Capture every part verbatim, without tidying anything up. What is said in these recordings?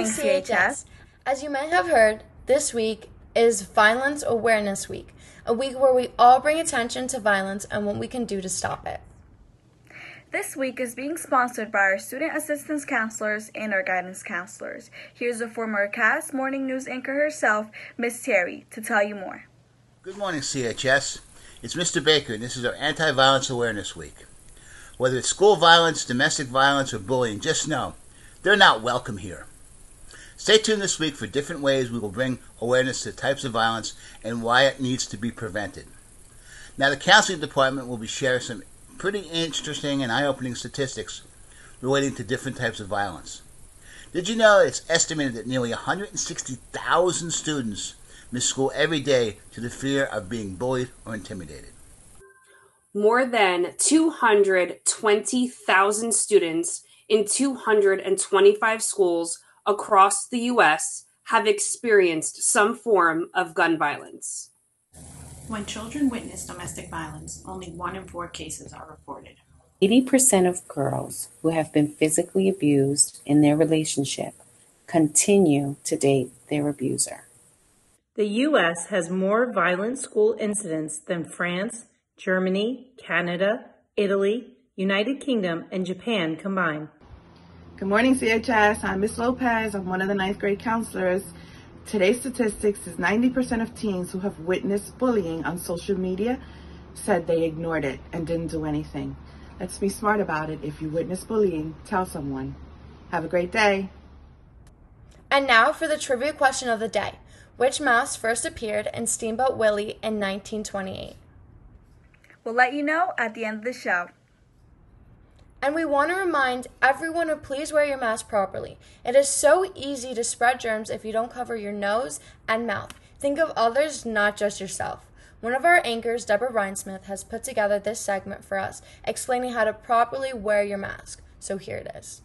morning, C H S. As you may have heard, this week is Violence Awareness Week, a week where we all bring attention to violence and what we can do to stop it. This week is being sponsored by our student assistance counselors and our guidance counselors. Here's the former C A S Morning News anchor herself, Miss Terry, to tell you more. Good morning, C H S. It's Mister Baker, and this is our Anti-Violence Awareness Week. Whether it's school violence, domestic violence, or bullying, just know they're not welcome here. Stay tuned this week for different ways we will bring awareness to types of violence and why it needs to be prevented. Now, the counseling department will be sharing some pretty interesting and eye-opening statistics relating to different types of violence. Did you know it's estimated that nearly one hundred sixty thousand students miss school every day to the fear of being bullied or intimidated? More than two hundred twenty thousand students in two hundred twenty-five schools across the U S have experienced some form of gun violence. When children witness domestic violence, only one in four cases are reported. eighty percent of girls who have been physically abused in their relationship continue to date their abuser. The U S has more violent school incidents than France, Germany, Canada, Italy, United Kingdom, and Japan combined. Good morning, C H S. I'm Miss Lopez. I'm one of the ninth grade counselors. Today's statistics is ninety percent of teens who have witnessed bullying on social media said they ignored it and didn't do anything. Let's be smart about it. If you witness bullying, tell someone. Have a great day. And now for the trivia question of the day. Which mouse first appeared in Steamboat Willie in nineteen twenty-eight? We'll let you know at the end of the show. And we want to remind everyone to please wear your mask properly. It is so easy to spread germs if you don't cover your nose and mouth. Think of others, not just yourself. One of our anchors, Deborah Reinsmith, has put together this segment for us, explaining how to properly wear your mask. So here it is.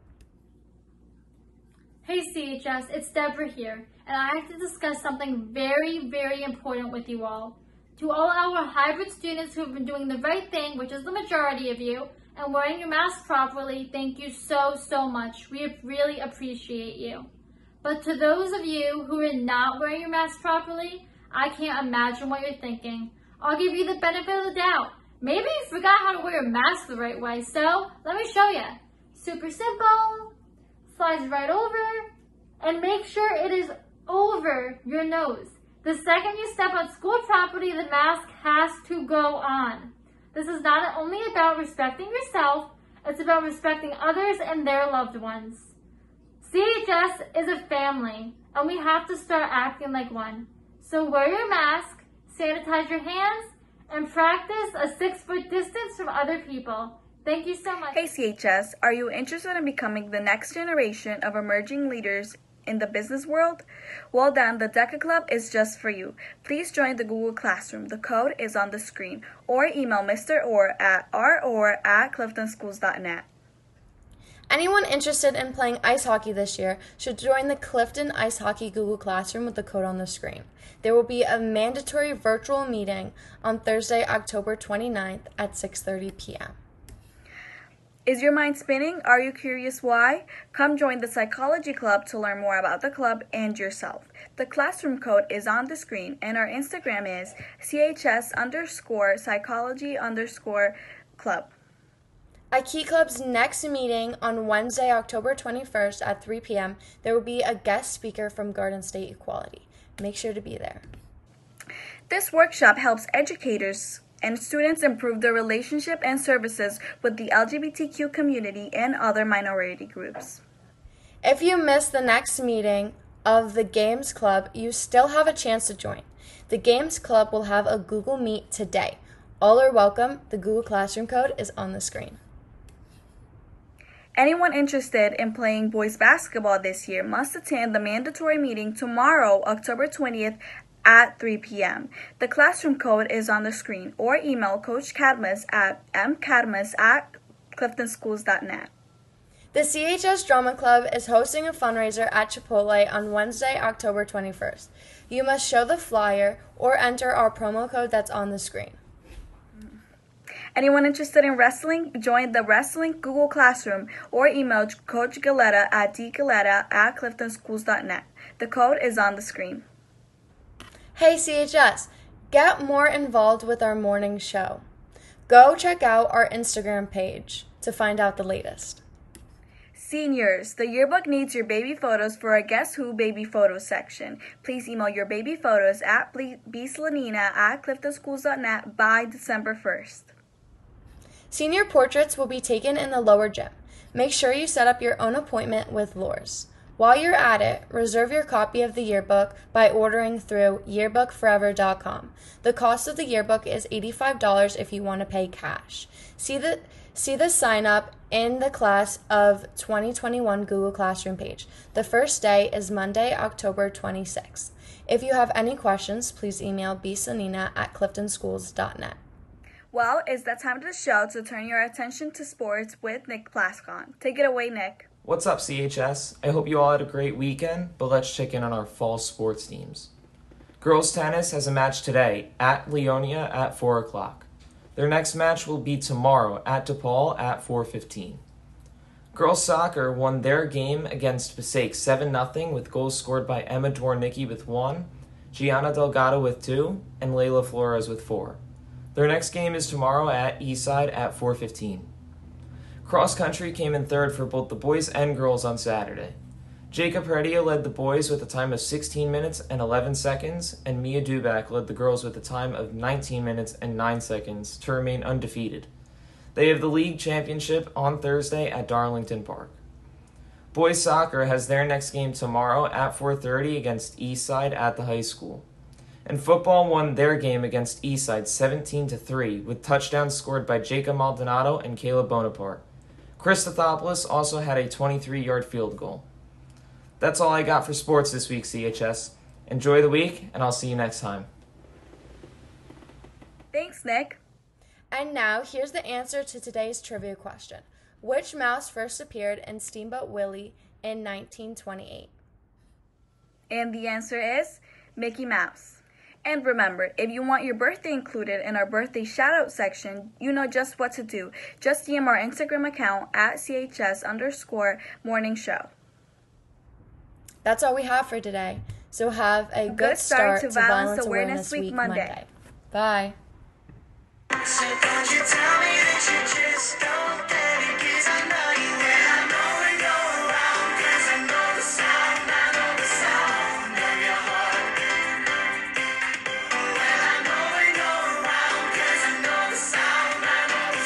Hey C H S, it's Deborah here, and I have to discuss something very, very important with you all. To all our hybrid students who have been doing the right thing, which is the majority of you, and wearing your mask properly, thank you so, so much. We really appreciate you. But to those of you who are not wearing your mask properly, I can't imagine what you're thinking. I'll give you the benefit of the doubt. Maybe you forgot how to wear a mask the right way, so let me show you. Super simple. Slides right over, and make sure it is over your nose. The second you step on school property, the mask has to go on. This is not only about respecting yourself, it's about respecting others and their loved ones. C H S is a family, and we have to start acting like one. So wear your mask, sanitize your hands, and practice a six-foot distance from other people. Thank you so much. Hey C H S, are you interested in becoming the next generation of emerging leaders in the business world? Well then, the DECA Club is just for you. Please join the Google Classroom. The code is on the screen. Or email Mister Orr at r orr at clifton schools dot net. Anyone interested in playing ice hockey this year should join the Clifton Ice Hockey Google Classroom with the code on the screen. There will be a mandatory virtual meeting on Thursday, October twenty-ninth at six thirty p m Is your mind spinning? Are you curious why? Come join the Psychology Club to learn more about the club and yourself. The classroom code is on the screen, and our Instagram is CHS underscore psychology underscore club. At Key Club's next meeting on Wednesday, October twenty-first at three p m, there will be a guest speaker from Garden State Equality. Make sure to be there. This workshop helps educators and students improve their relationship and services with the L G B T Q community and other minority groups. If you miss the next meeting of the Games Club, you still have a chance to join. The Games Club will have a Google Meet today. All are welcome. The Google Classroom code is on the screen. Anyone interested in playing boys basketball this year must attend the mandatory meeting tomorrow, October twentieth, at three p m The classroom code is on the screen, or email Coach Cadmus at m cadmus at clifton schools dot net. The C H S Drama Club is hosting a fundraiser at Chipotle on Wednesday, October twenty-first. You must show the flyer or enter our promo code that's on the screen. Anyone interested in wrestling? Join the Wrestling Google Classroom or email Coach Galetta at d galetta at clifton schools dot net. The code is on the screen. Hey C H S, get more involved with our morning show. Go check out our Instagram page to find out the latest. Seniors, the yearbook needs your baby photos for our Guess Who baby photos section. Please email your baby photos at b slanina at clifton schools dot net by December first. Senior portraits will be taken in the lower gym. Make sure you set up your own appointment with Lours. While you're at it, reserve your copy of the yearbook by ordering through yearbook forever dot com. The cost of the yearbook is eighty-five dollars if you want to pay cash. See the see the sign up in the class of twenty twenty-one Google Classroom page. The first day is Monday, October twenty-sixth. If you have any questions, please email b slanina at clifton schools dot net. Well, it's that time of the show to turn your attention to sports with Nick Plascon. Take it away, Nick. What's up, C H S? I hope you all had a great weekend, but let's check in on our fall sports teams. Girls tennis has a match today at Leonia at four o'clock. Their next match will be tomorrow at DePaul at four fifteen. Girls soccer won their game against Passaic seven nothing with goals scored by Emma Dwornicki with one, Gianna Delgado with two, and Layla Flores with four. Their next game is tomorrow at Eastside at four fifteen. Cross country came in third for both the boys and girls on Saturday. Jacob Heredia led the boys with a time of sixteen minutes and eleven seconds, and Mia Dubak led the girls with a time of nineteen minutes and nine seconds to remain undefeated. They have the league championship on Thursday at Darlington Park. Boys soccer has their next game tomorrow at four thirty against Eastside at the high school. And football won their game against Eastside seventeen to three with touchdowns scored by Jacob Maldonado and Caleb Bonaparte. Christothopoulos also had a twenty-three-yard field goal. That's all I got for sports this week, C H S. Enjoy the week, and I'll see you next time. Thanks, Nick. And now, here's the answer to today's trivia question. Which mouse first appeared in Steamboat Willie in nineteen twenty-eight? And the answer is Mickey Mouse. And remember, if you want your birthday included in our birthday shoutout section, you know just what to do. Just D M our Instagram account at C H S underscore morning show. That's all we have for today. So have a, a good, good start, start to, to Violence, Violence Awareness, Awareness Week, Week Monday. Monday. Bye. So don't you tell me that you just don't get it, 'cause I know you and I know when you're around, 'cause I know the sound, I know the sound of your heart. Well, I know when you're around, 'cause I know the sound, I know the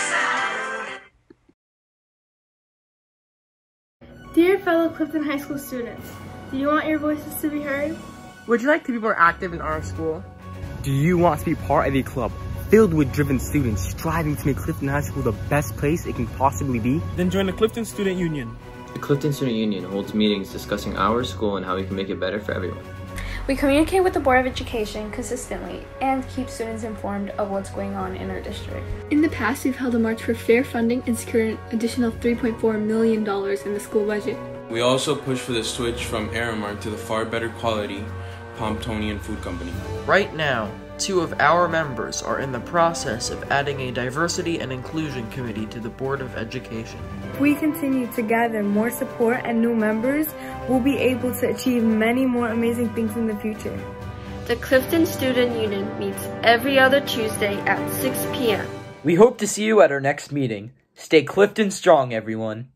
sound. Dear fellow Clifton High School students, do you want your voices to be heard? Would you like to be more active in our school? Do you want to be part of a club filled with driven students striving to make Clifton High School the best place it can possibly be? Then join the Clifton Student Union. The Clifton Student Union holds meetings discussing our school and how we can make it better for everyone. We communicate with the Board of Education consistently and keep students informed of what's going on in our district. In the past, we've held a march for fair funding and secured an additional three point four million dollars in the school budget. We also push for the switch from Aramark to the far better quality Pomptonian Food Company. Right now, two of our members are in the process of adding a diversity and inclusion committee to the Board of Education. If we continue to gather more support and new members, we'll be able to achieve many more amazing things in the future. The Clifton Student Union meets every other Tuesday at six p m We hope to see you at our next meeting. Stay Clifton strong, everyone.